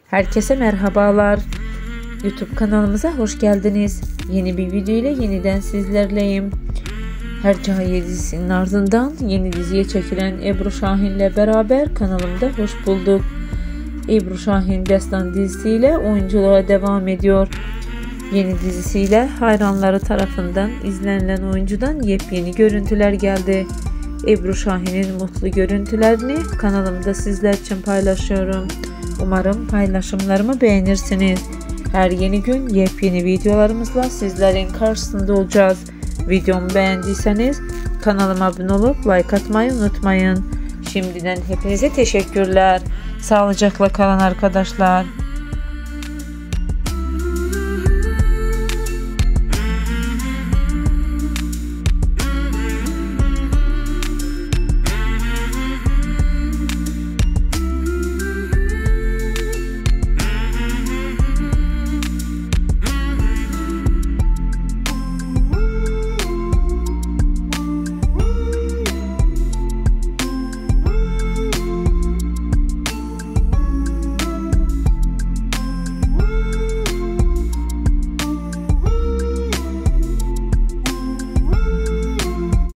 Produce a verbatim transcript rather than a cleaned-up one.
Herkese merhabalar. YouTube kanalımıza hoş geldiniz. Yeni bir video ile yeniden sizlerleyim. Hercaiye dizisinin ardından yeni diziye çekilen Ebru Şahin ile beraber kanalımda hoş bulduk. Ebru Şahin Destan dizisiyle oyunculuğa devam ediyor. Yeni dizisiyle hayranları tarafından izlenilen oyuncudan yepyeni görüntüler geldi. Ebru Şahin'in mutlu görüntülerini kanalımda sizler için paylaşıyorum. Umarım paylaşımlarımı beğenirsiniz. Her yeni gün yepyeni videolarımızla sizlerin karşısında olacağız. Videomu beğendiyseniz kanalıma abone olup like atmayı unutmayın. Şimdiden hepinize teşekkürler. Sağlıcakla kalın arkadaşlar.